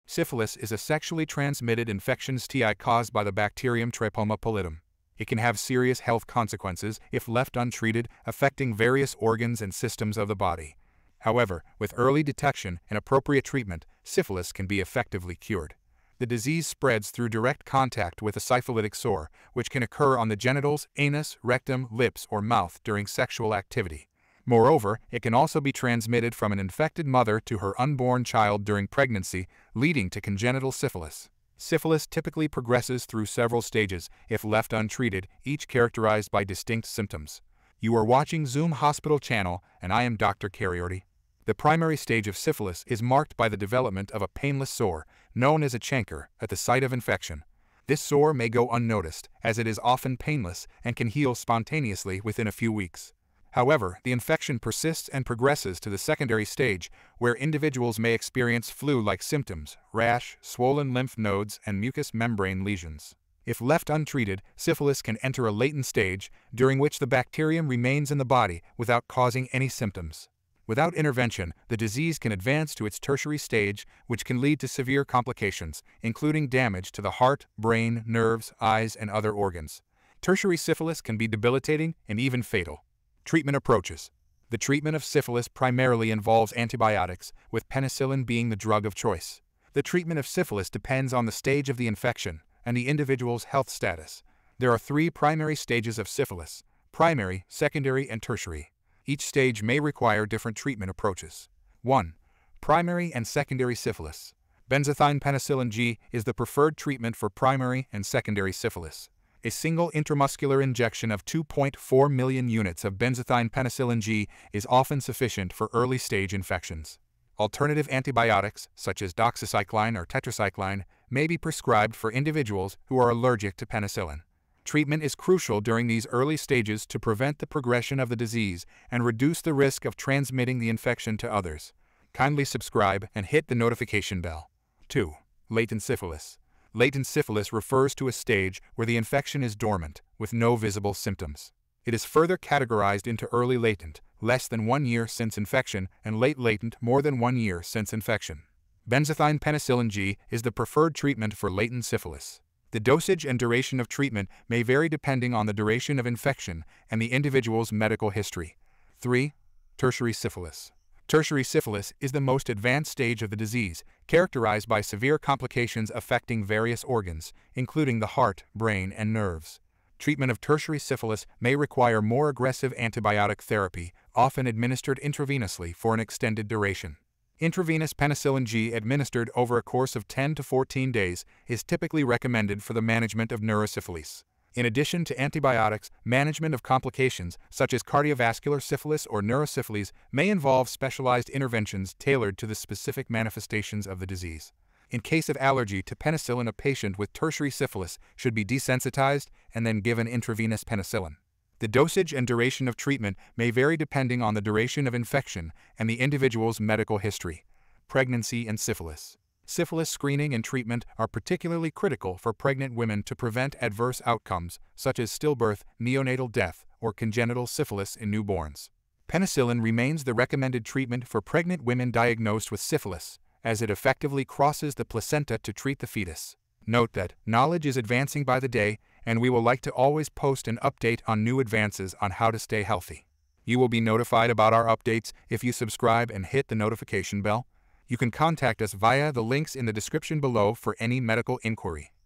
Syphilis is a sexually transmitted infection STI caused by the bacterium Treponema pallidum. It can have serious health consequences if left untreated, affecting various organs and systems of the body. However, with early detection and appropriate treatment, syphilis can be effectively cured. The disease spreads through direct contact with a syphilitic sore, which can occur on the genitals, anus, rectum, lips, or mouth during sexual activity. Moreover, it can also be transmitted from an infected mother to her unborn child during pregnancy, leading to congenital syphilis. Syphilis typically progresses through several stages if left untreated, each characterized by distinct symptoms. You are watching Zoom Hospital Channel, and I am Dr. Kayode. The primary stage of syphilis is marked by the development of a painless sore, known as a chancre, at the site of infection. This sore may go unnoticed, as it is often painless and can heal spontaneously within a few weeks. However, the infection persists and progresses to the secondary stage, where individuals may experience flu-like symptoms, rash, swollen lymph nodes, and mucous membrane lesions. If left untreated, syphilis can enter a latent stage, during which the bacterium remains in the body without causing any symptoms. Without intervention, the disease can advance to its tertiary stage, which can lead to severe complications, including damage to the heart, brain, nerves, eyes, and other organs. Tertiary syphilis can be debilitating and even fatal. Treatment approaches. The treatment of syphilis primarily involves antibiotics, with penicillin being the drug of choice. The treatment of syphilis depends on the stage of the infection and the individual's health status. There are 3 primary stages of syphilis: primary, secondary, and tertiary. Each stage may require different treatment approaches. 1. Primary and secondary syphilis. Benzathine penicillin G is the preferred treatment for primary and secondary syphilis. A single intramuscular injection of 2.4 million units of benzathine penicillin G is often sufficient for early-stage infections. Alternative antibiotics, such as doxycycline or tetracycline, may be prescribed for individuals who are allergic to penicillin. Treatment is crucial during these early stages to prevent the progression of the disease and reduce the risk of transmitting the infection to others. Kindly subscribe and hit the notification bell. 2. Latent syphilis. Latent syphilis refers to a stage where the infection is dormant, with no visible symptoms. It is further categorized into early latent, less than 1 year since infection, and late latent, more than 1 year since infection. Benzathine penicillin G is the preferred treatment for latent syphilis. The dosage and duration of treatment may vary depending on the duration of infection and the individual's medical history. 3. Tertiary syphilis. Tertiary syphilis is the most advanced stage of the disease, characterized by severe complications affecting various organs, including the heart, brain, and nerves. Treatment of tertiary syphilis may require more aggressive antibiotic therapy, often administered intravenously for an extended duration. Intravenous penicillin G administered over a course of 10 to 14 days is typically recommended for the management of neurosyphilis. In addition to antibiotics, management of complications such as cardiovascular syphilis or neurosyphilis may involve specialized interventions tailored to the specific manifestations of the disease. In case of allergy to penicillin, a patient with tertiary syphilis should be desensitized and then given intravenous penicillin. The dosage and duration of treatment may vary depending on the duration of infection and the individual's medical history. Pregnancy and syphilis. Syphilis screening and treatment are particularly critical for pregnant women to prevent adverse outcomes such as stillbirth, neonatal death, or congenital syphilis in newborns. Penicillin remains the recommended treatment for pregnant women diagnosed with syphilis, as it effectively crosses the placenta to treat the fetus. Note that knowledge is advancing by the day, and we will like to always post an update on new advances on how to stay healthy. You will be notified about our updates if you subscribe and hit the notification bell. You can contact us via the links in the description below for any medical inquiry.